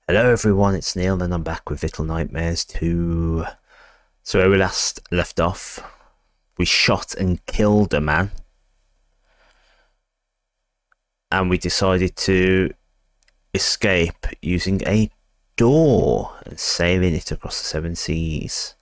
Hello everyone, it's Neil and I'm back with Little Nightmares 2. So where we last left off, we shot and killed a man. And we decided to escape using a door and sailing it across the seven seas.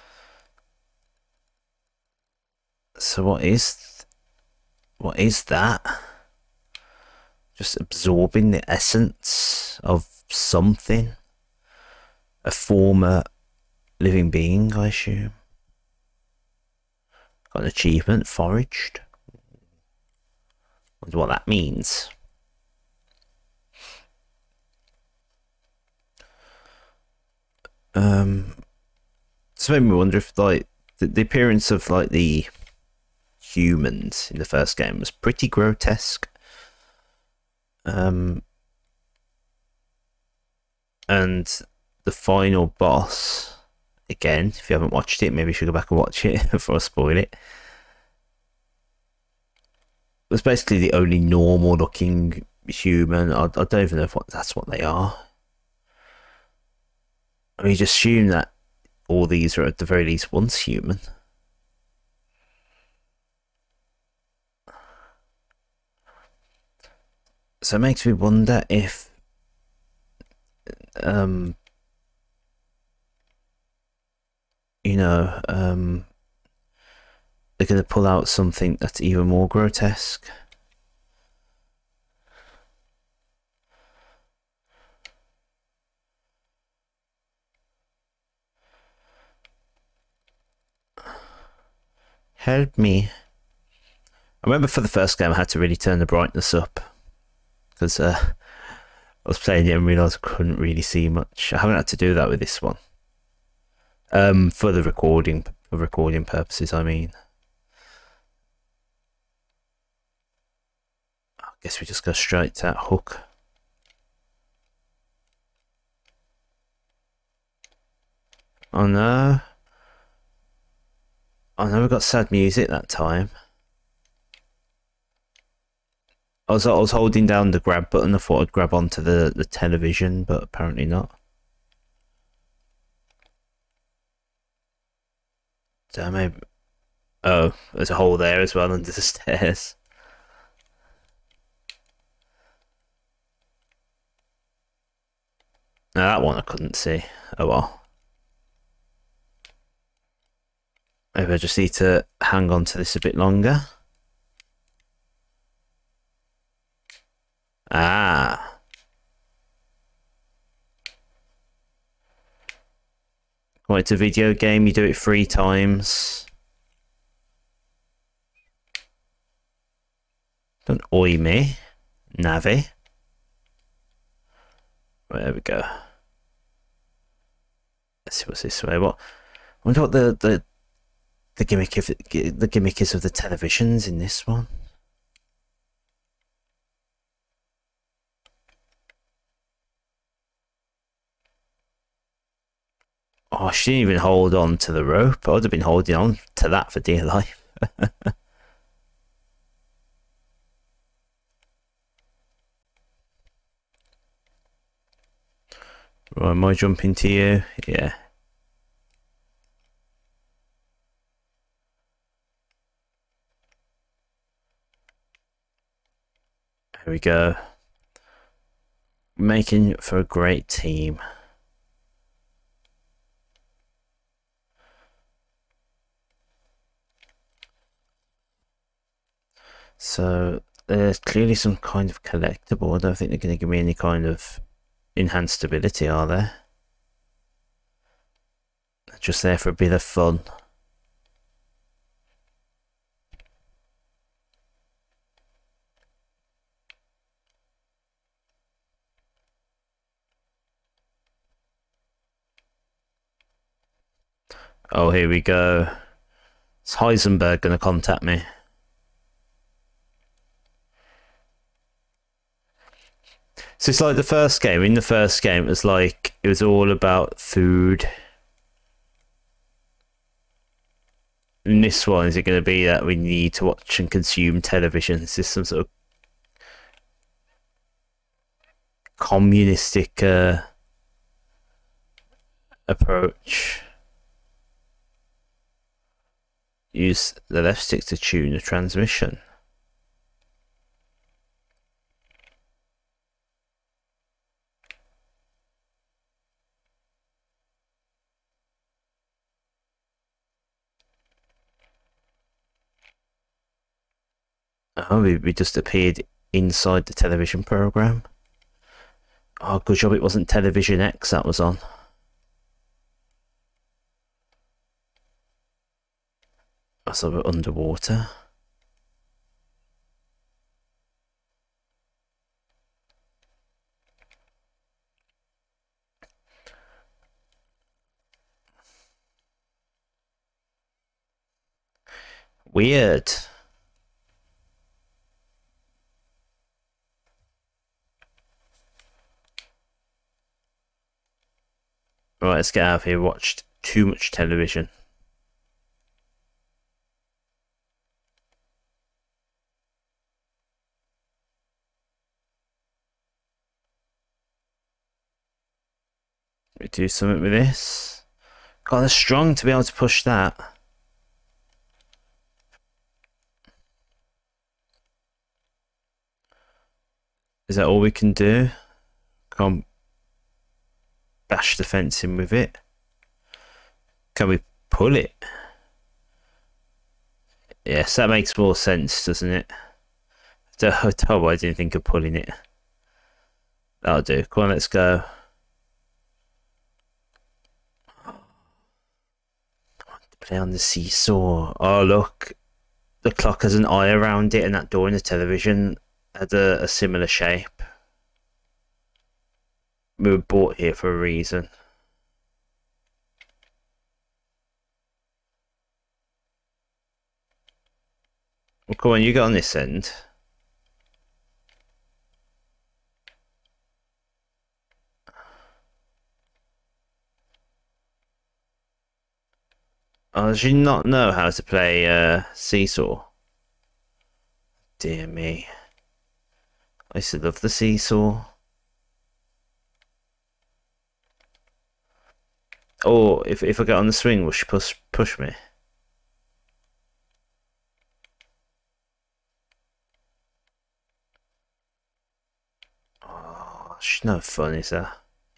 So what is that? Just absorbing the essence of something. A former living being, I assume. Got an achievement, foraged. Wonder what that means. So made me wonder if like the appearance of like the humans in the first game was pretty grotesque. And the final boss, again, if you haven't watched it, maybe you should go back and watch it before I spoil it. It was basically the only normal looking human. I don't even know if that's what they are. I mean, you just assume that all these are at the very least once human. So it makes me wonder if they're going to pull out something that's even more grotesque. Help me. I remember for the first game I had to really turn the brightness up because I was playing it and realised I couldn't really see much. I haven't had to do that with this one. For recording purposes, I mean. I guess we just go straight to that hook. Oh no. I know we got sad music that time. I was holding down the grab button. I thought I'd grab onto the television, but apparently not. So maybe. Oh, there's a hole there as well under the stairs. Now that one I couldn't see. Oh well. Maybe I just need to hang on to this a bit longer. Ah. Well, it's a video game, you do it 3 times. Don't oi me, Navi. Right, there we go. Let's see what's this way. I wonder what the gimmick is of the televisions in this one. Oh, she didn't even hold on to the rope. I would have been holding on to that for dear life. Right, am I jumping to you? Yeah. Here we go. Making for a great team. So there's clearly some kind of collectible. I don't think they're going to give me any kind of enhanced ability, are they? They're just there for a bit of fun. Oh, here we go. Is Heisenberg going to contact me? So it's like the first game. In the first game, it was all about food. In this one, is it going to be that we need to watch and consume television? Is this some sort of communistic approach. Use the left stick to tune the transmission. Oh, we just appeared inside the television program. Oh, good job it wasn't Television X that was on. I saw it underwater. Weird. Right, let's get out of here. Watched too much television. We do something with this. God, they're strong to be able to push that. Is that all we can do? Can't bash the fence in with it. Can we pull it? Yes, that makes more sense, doesn't it? Oh, I didn't think of pulling it. That'll do. Come on, let's go. Play on the seesaw. Oh, look. The clock has an eye around it, and that door in the television had a similar shape. We were brought here for a reason. Well, come on, you get on this end. Oh, does she not know how to play seesaw? Dear me. I used to love the seesaw. Or if I get on the swing, will she push me? Oh, she's no fun, is that?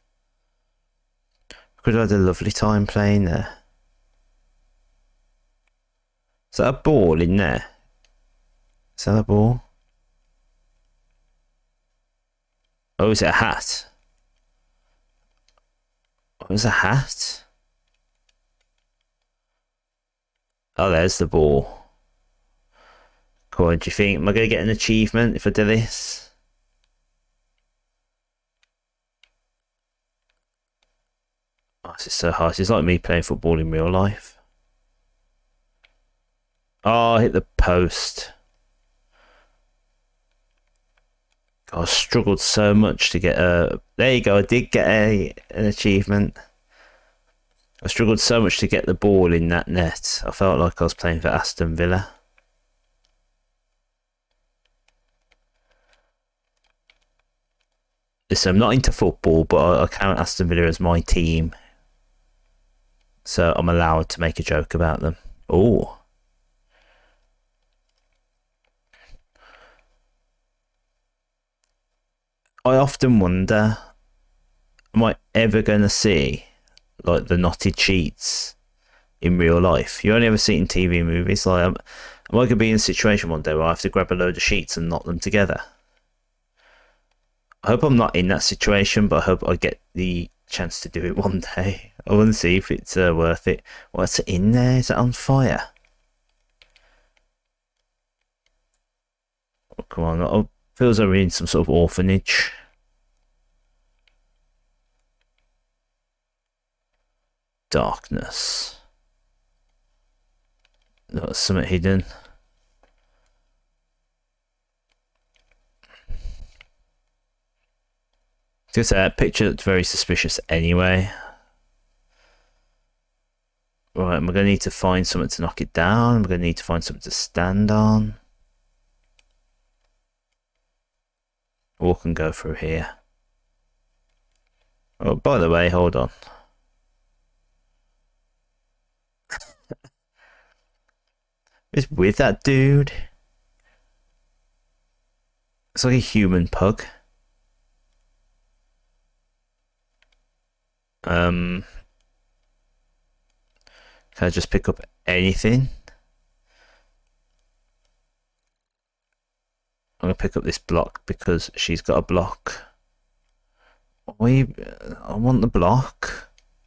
Could have had a lovely time playing there. Is that a ball in there? Is that a ball? Oh, is it a hat? Oh, is it a hat? Oh, there's the ball. Cool, do you think, am I going to get an achievement if I do this? Oh, this is so hard. It's like me playing football in real life. Oh, I hit the post. God, I struggled so much to get a... There you go, I did get an achievement. I struggled so much to get the ball in that net. I felt like I was playing for Aston Villa. Listen, I'm not into football, but I count Aston Villa as my team. So I'm allowed to make a joke about them. Oh. I often wonder, am I ever going to see like the knotted sheets in real life? You only ever see it in TV movies. Like, am I going to be in a situation one day where I have to grab a load of sheets and knot them together? I hope I'm not in that situation, but I hope I get the chance to do it one day. I want to see if it's worth it. What's in there? Is it on fire? Oh, come on. I feel as though we're in some sort of orphanage. Darkness. There's something hidden. Just that picture looked very suspicious anyway. Right, we're going to need to find something to knock it down. We're going to need to find something to stand on. Walk and go through here. Oh, by the way, hold on. It's with that dude. It's like a human pug. Can I just pick up anything? I'm gonna pick up this block because she's got a block. I want the block.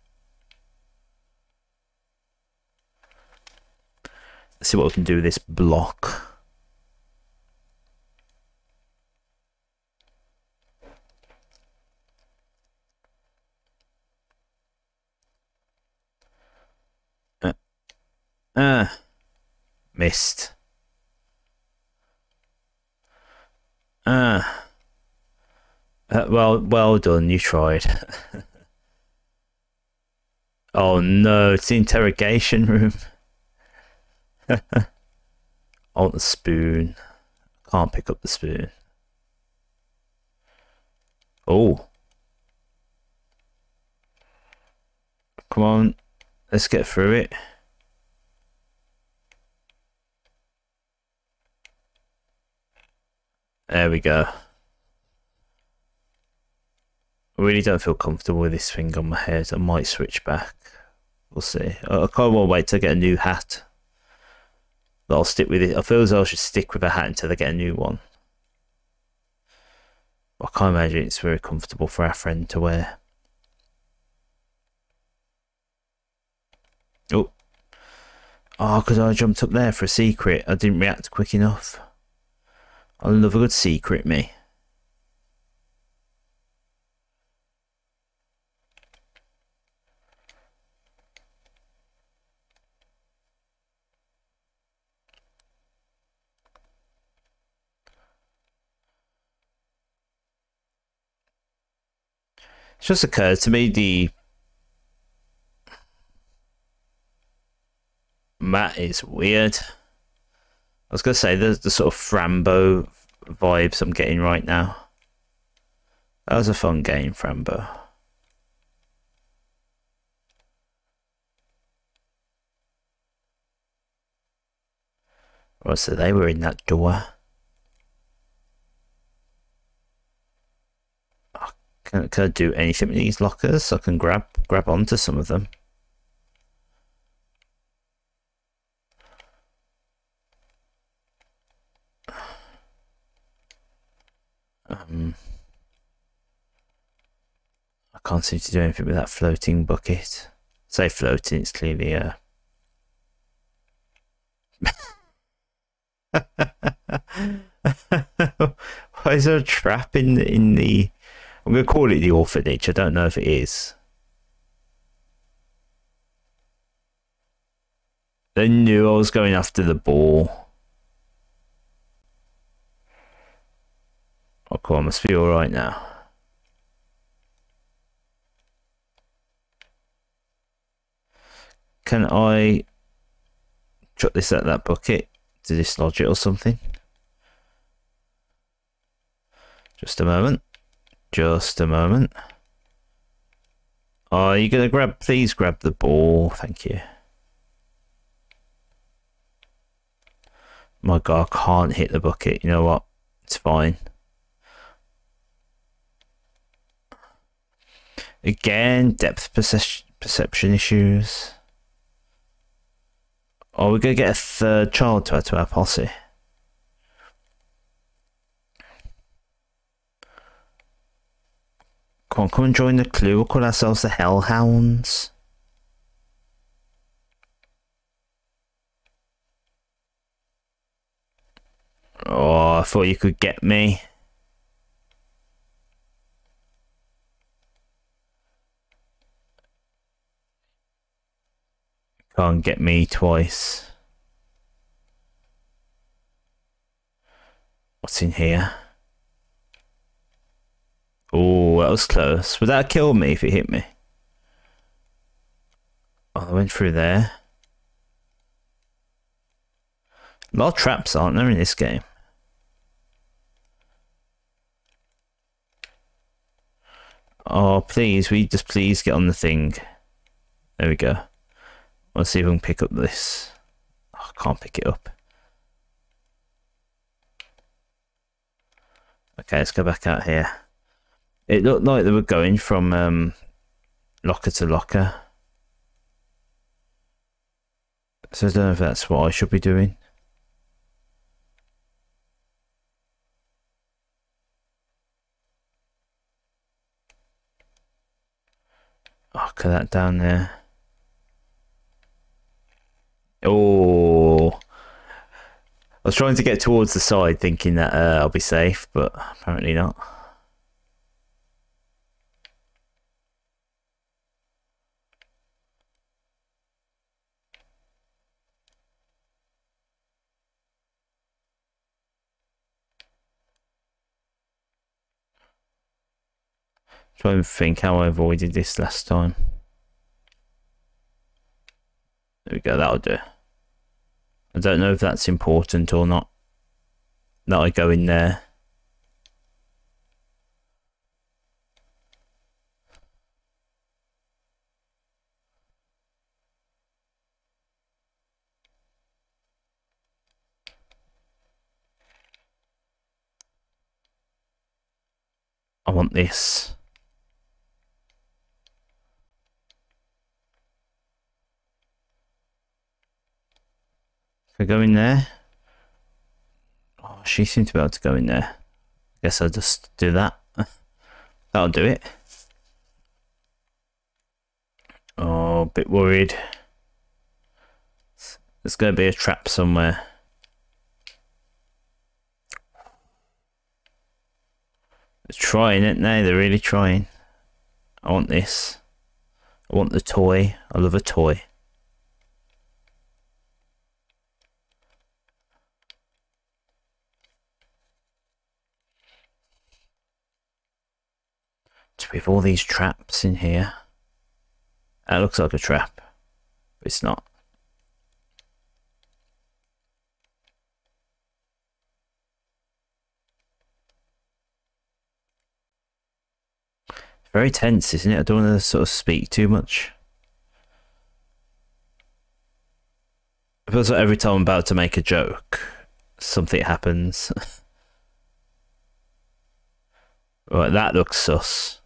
Let's see what we can do with this block. Missed. Well done, you tried. Oh no, it's the interrogation room. I want the spoon. Can't pick up the spoon. Oh. Come on, let's get through it. There we go. I really don't feel comfortable with this thing on my head. I might switch back. We'll see. I can't wait to get a new hat. But I'll stick with it. I feel as though I should stick with a hat until I get a new one. I can't imagine it's very comfortable for our friend to wear. Oh. Oh, because I jumped up there for a secret. I didn't react quick enough. I love a good secret, me. It's just occurred to me the mat is weird. I was gonna say the sort of Frambo vibes I'm getting right now. That was a fun game, Frambo. Right, so they were in that door. Can I do anything with these lockers? I can grab onto some of them. I can't seem to do anything with that floating bucket. Say floating, it's clearly Why is there a trap in the I'm going to call it the orphanage. I don't know if it is. They knew I was going after the ball. Oh, cool. I must be alright now. Can I chuck this at that bucket to dislodge it or something? Just a moment. Just a moment. Oh, are you going to please grab the ball? Thank you. My God, I can't hit the bucket. You know what? It's fine. Again, depth perception issues. Oh, we're going to get a third child to add to our posse. Come and join the clue. We'll call ourselves the Hellhounds. Oh, I thought you could get me. Can't get me twice. What's in here? Oh, that was close. Would that kill me if it hit me? Oh, I went through there. A lot of traps, aren't there, in this game? Oh, please, will you just please get on the thing? There we go. Let's see if we can pick up this. Oh, I can't pick it up. Okay, let's go back out here. It looked like they were going from locker to locker. So I don't know if that's what I should be doing. Oh, cut that down there. Oh, I was trying to get towards the side thinking that I'll be safe, but apparently not. Try and think how I avoided this last time. There we go, that'll do. I don't know if that's important or not, that I go in there. I want this. Can I go in there? Oh, she seemed to be able to go in there. Guess I'll just do that. That'll do it. Oh, a bit worried. There's going to be a trap somewhere. They're trying, aren't they? They're really trying. I want this. I want the toy. I love a toy. So we have all these traps in here. That looks like a trap, but it's not. It's very tense, isn't it? I don't want to sort of speak too much. It feels like every time I'm about to make a joke, something happens. Right, that looks sus.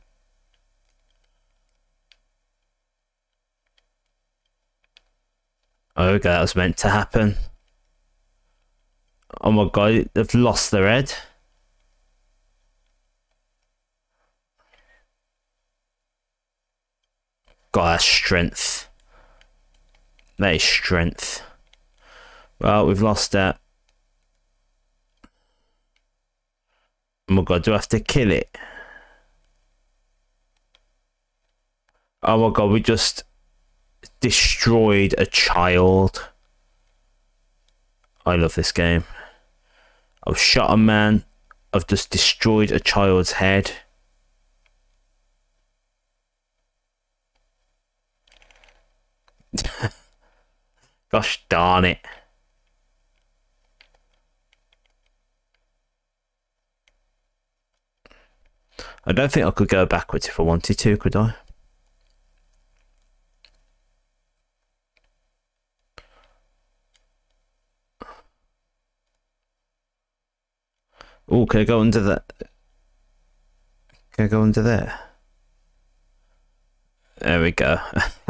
Oh, okay, that was meant to happen. Oh my god, they've lost their head. God, that's strength. That is strength. Well, we've lost that. Oh my god, do I have to kill it? Oh my god, we just destroyed a child. I love this game. I've shot a man. I've just destroyed a child's head. Gosh darn it. I don't think I could go backwards if I wanted to, could I? Oh, can I go under that? Can I go under there? There we go.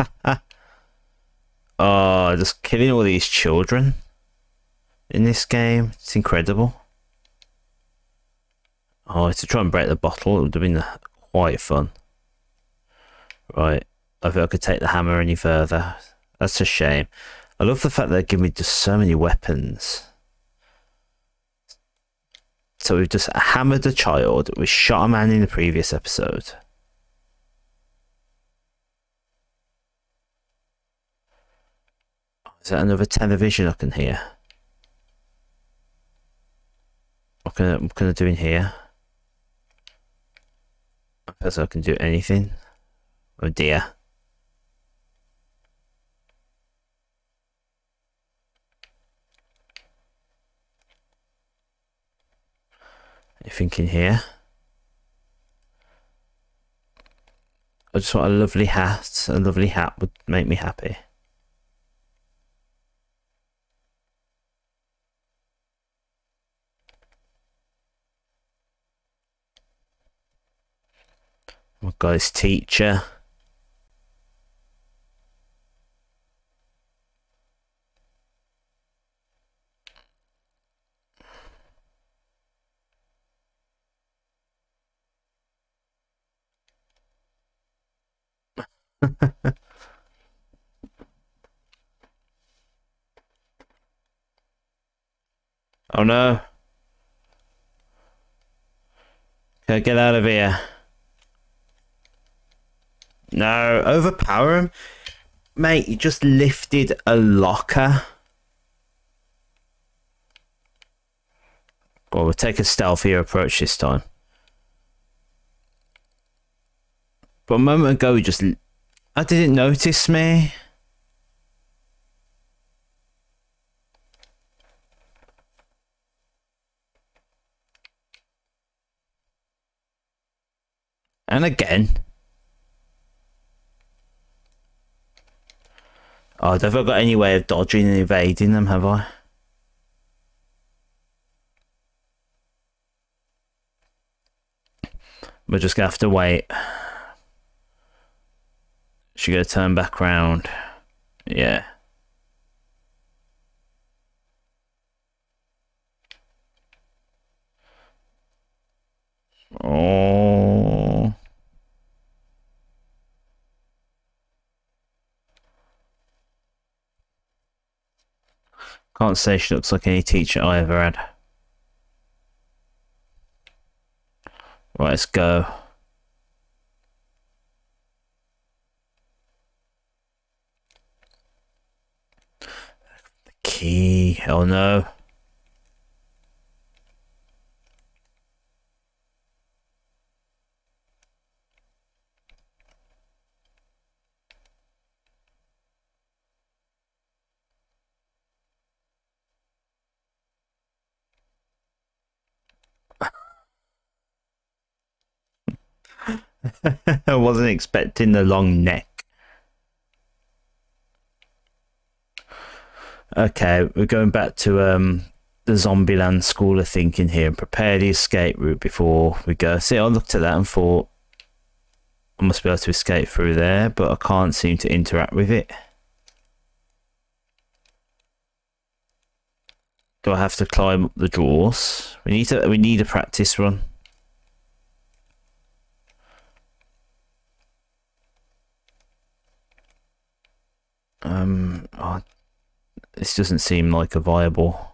Oh, just killing all these children in this game. It's incredible. Oh, to try and break the bottle, it would have been quite fun. Right, I think I could take the hammer any further. That's a shame. I love the fact that they give me just so many weapons. So we've just hammered a child, we shot a man in the previous episode. Is that another television I can hear? What can I do in here? I suppose I can do anything. Oh dear. Anything in here? I just want a lovely hat. A lovely hat would make me happy. Oh god, this teacher. Oh no. Okay, get out of here. No, overpower him. Mate, you just lifted a locker. Well, we'll take a stealthier approach this time. But a moment ago, he just... I didn't notice me. And again. Oh, have I got any way of dodging and evading them, have I? We're just gonna have to wait. She gonna turn back round. Yeah. Oh. Can't say she looks like any teacher I ever had. Right, let's go. The key. Oh no. I wasn't expecting the long neck. Okay, we're going back to the Zombieland School of Thinking here and prepare the escape route before we go. See, I looked at that and thought I must be able to escape through there, but I can't seem to interact with it. Do I have to climb up the drawers? We need a practice run. Oh, this doesn't seem like a viable.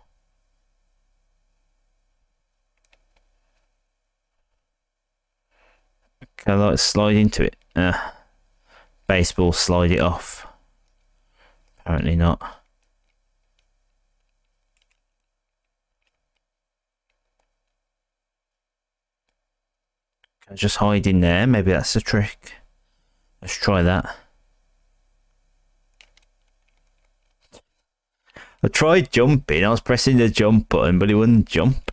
Can I like slide into it? Baseball, slide it off. Apparently not. Can I just hide in there? Maybe that's the trick. Let's try that. I tried jumping. I was pressing the jump button, but it wouldn't jump.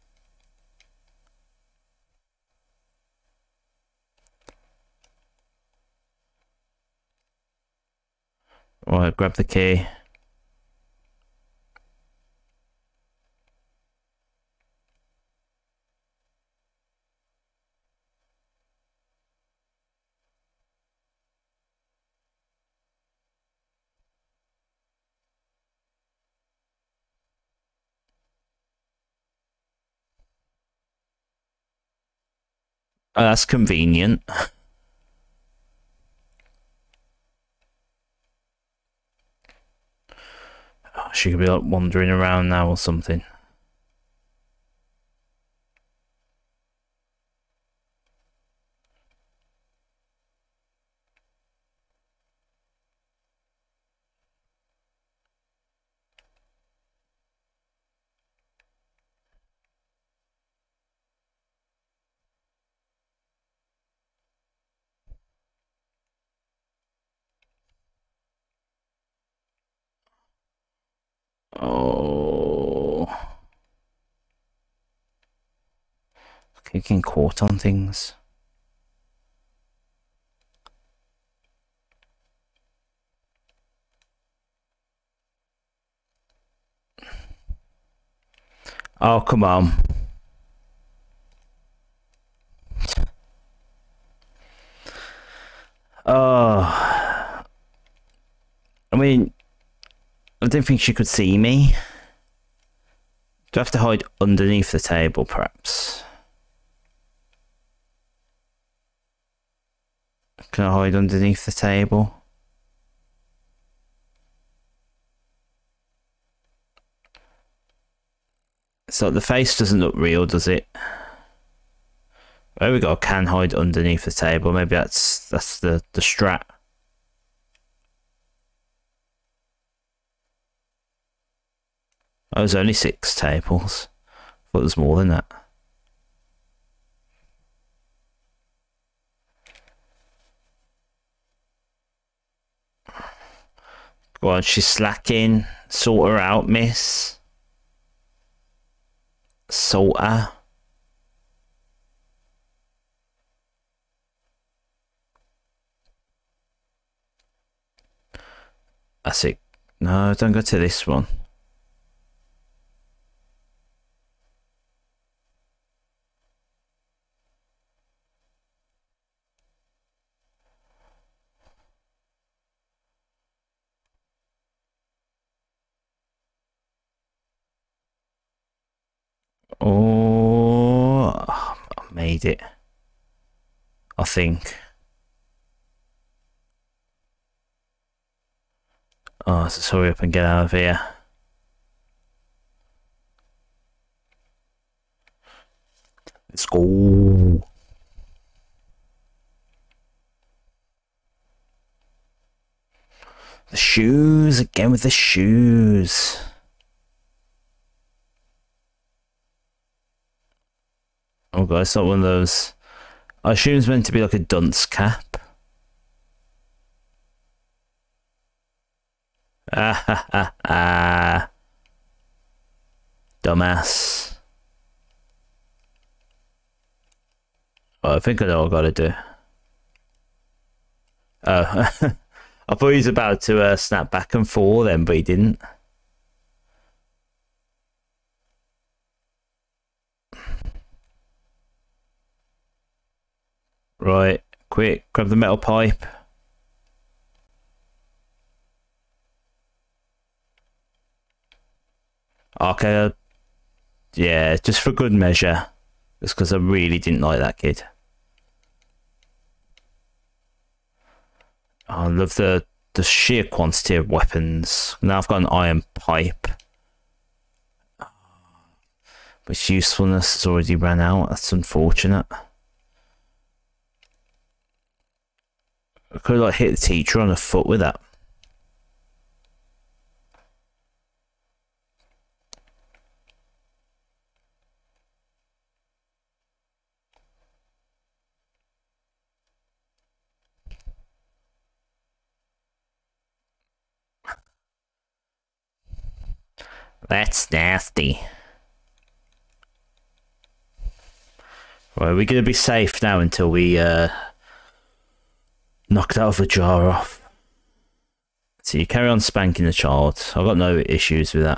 Right, grab the key. Oh, that's convenient. Oh, she could be like wandering around now or something. Oh, getting caught on things. Oh, come on. mean, I didn't think she could see me. Do I have to hide underneath the table, perhaps? Can I hide underneath the table? So the face doesn't look real, does it? There we go. Can hide underneath the table. Maybe that's the strat. Oh, there's only 6 tables. I thought there's more than that. Go on, she's slacking. Sort her out, miss. Sort her. That's it. No, don't go to this one. Oh, I made it. I think. Oh, so hurry up and get out of here. Let's go. The shoes, again with the shoes. Oh god, it's not one of those. I assume it's meant to be like a dunce cap. Ah ha ha ha. Dumbass. Oh, I think I know what I gotta do. Oh, I thought he was about to snap back and fall then, but he didn't. Right, quick, grab the metal pipe. Okay, yeah, just for good measure. Just because I really didn't like that kid. I love the sheer quantity of weapons. Now I've got an iron pipe. But its usefulness has already ran out. That's unfortunate. I could like hit the teacher on the foot with that. That's nasty. Right, we're gonna be safe now until we knock that other jar off. So you carry on spanking the child. I've got no issues with that.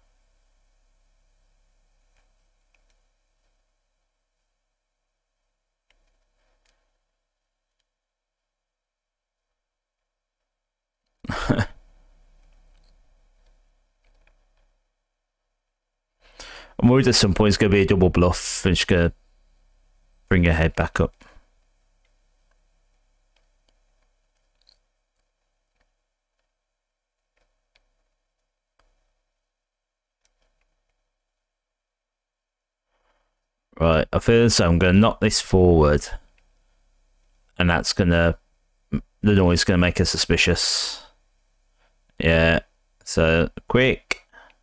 I'm worried at some point it's going to be a double bluff and she's going to bring her head back up. Right, I feel so I'm going to knock this forward and that's going to, the noise is going to make her suspicious. Yeah, so quick.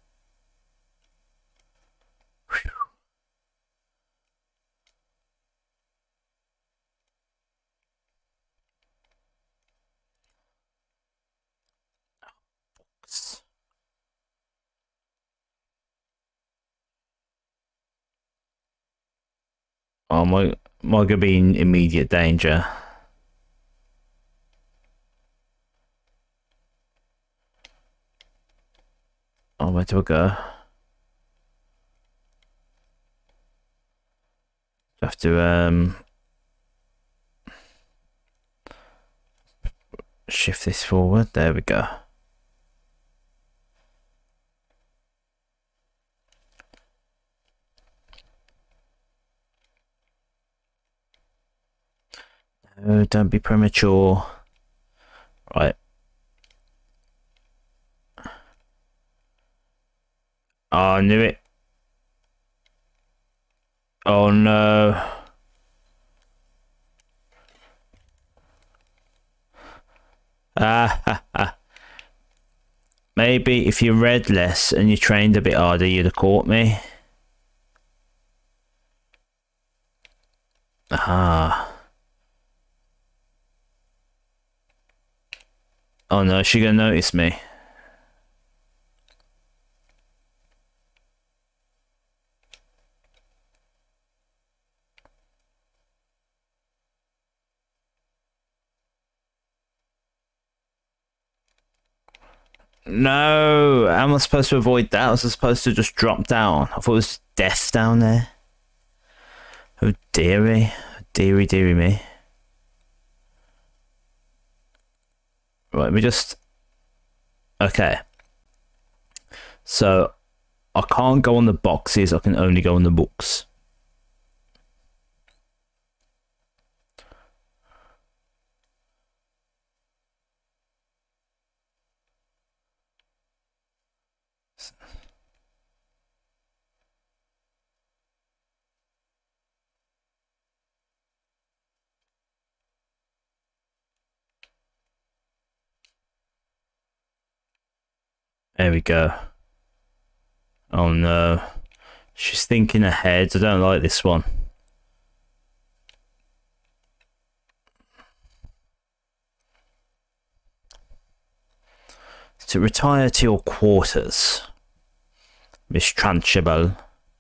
Oh, am I going to be in immediate danger? Oh, where do I go? I have to shift this forward. There we go. don't be premature. Right. Oh, I knew it. Oh no. Maybe if you read less and you trained a bit harder, you'd have caught me. Ah. Oh no, she gonna notice me. No, how am I supposed to avoid that? I was supposed to just drop down. I thought it was death down there. Oh dearie. Dearie me. Right, let me just... Okay. So, I can't go on the boxes, I can only go on the books. There we go. Oh no. She's thinking ahead. I don't like this one. To retire to your quarters, Miss Trunchbull.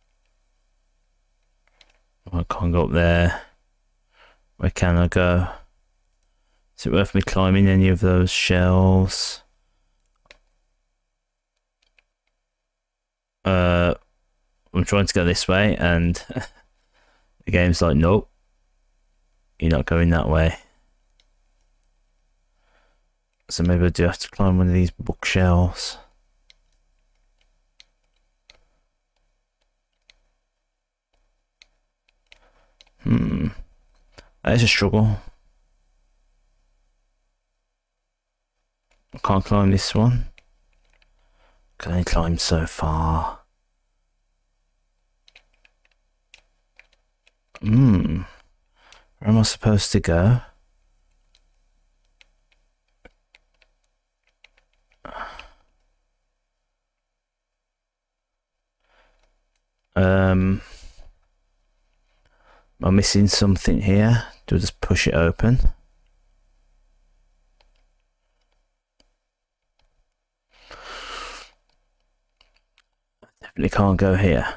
I can't go up there. Where can I go? Is it worth me climbing any of those shelves? I'm trying to go this way and the game's like, nope, you're not going that way. So maybe I do have to climb one of these bookshelves. That is a struggle. I can't climb this one. Can I climb so far? Where am I supposed to go? Am I missing something here? Do I just push it open? Definitely can't go here.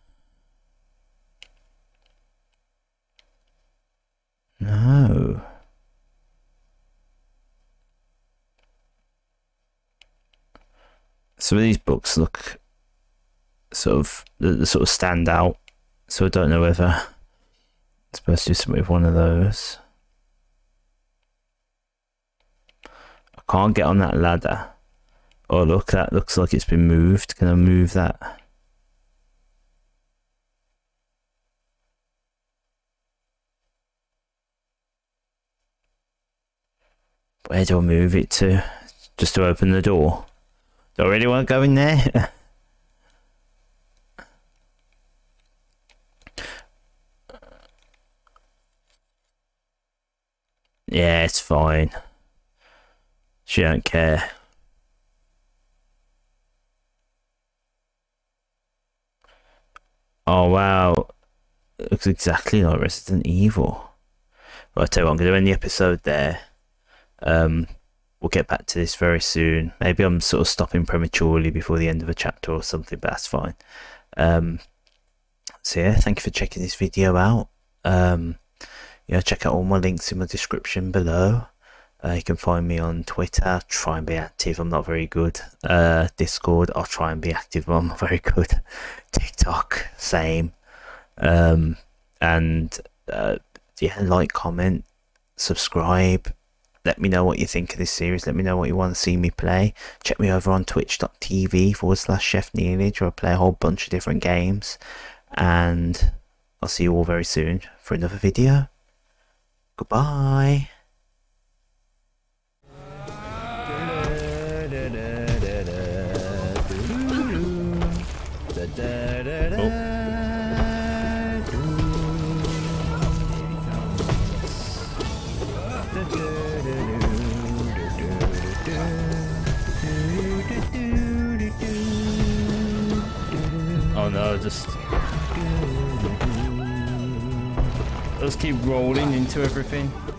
No. Some of these books look sort of, they sort of stand out, so I don't know whether I'm supposed to do something with one of those. I can't get on that ladder. Oh look, that looks like it's been moved. Can I move that? Where do I move it to? Just to open the door? Do I really want to go in there? Yeah, it's fine. She don't care. Oh wow. It looks exactly like Resident Evil. Right, I'll tell you what, I'm going to end the episode there. We'll get back to this very soon. Maybe I'm sort of stopping prematurely before the end of a chapter or something, but that's fine. So yeah, thank you for checking this video out. Yeah, check out all my links in my description below. You can find me on Twitter. Try and be active. I'm not very good. Discord, I'll try and be active, but I'm not very good. TikTok, same. Yeah, like, comment, subscribe. Let me know what you think of this series. Let me know what you want to see me play. Check me over on twitch.tv/Chef Neilage, where I play a whole bunch of different games. And I'll see you all very soon for another video. Goodbye. I'll just keep rolling into everything.